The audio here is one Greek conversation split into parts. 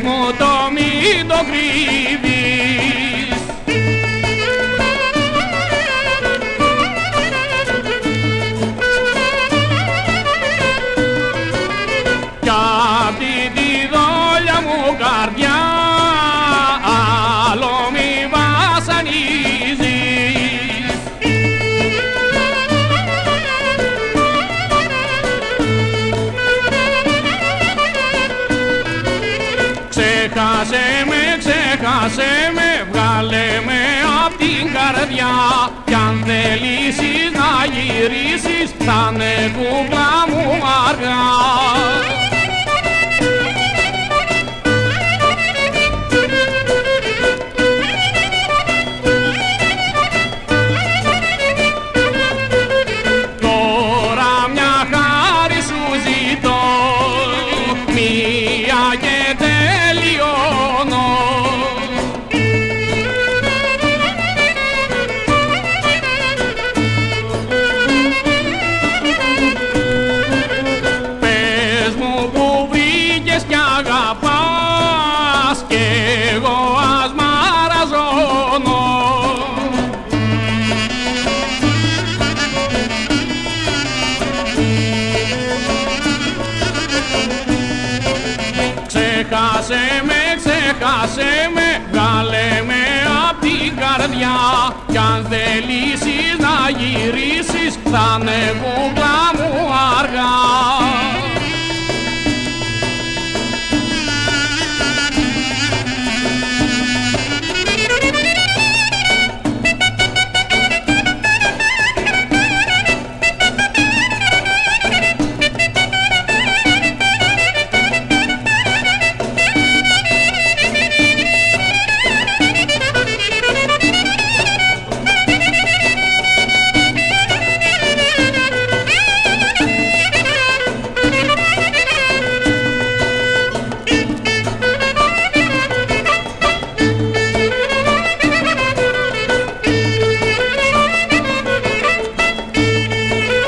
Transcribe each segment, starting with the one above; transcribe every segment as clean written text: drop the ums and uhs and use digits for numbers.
μου το μην το κρύβεις. Κι απ' τη δόλια μου καρδιά άλλο μη βασανίζεις. Ξέχασε με, βγάλε με απ' την καρδιά. Κι αν θελήσεις να γυρίσεις θα είναι κούκλα μου αργά. Τώρα μια χάρη σου ζητώ, μία και τελειώνω. Πες μου που βρήκες κι αγαπάς κι εγώ ας μαραζώνω. Ξέχασε με, βγάλε με απ' την καρδιά. Κι αν θελήσεις να γυρίσεις θα είναι κούκλα μου αργά.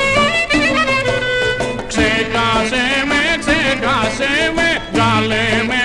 Ξέχασε με, βγάλε με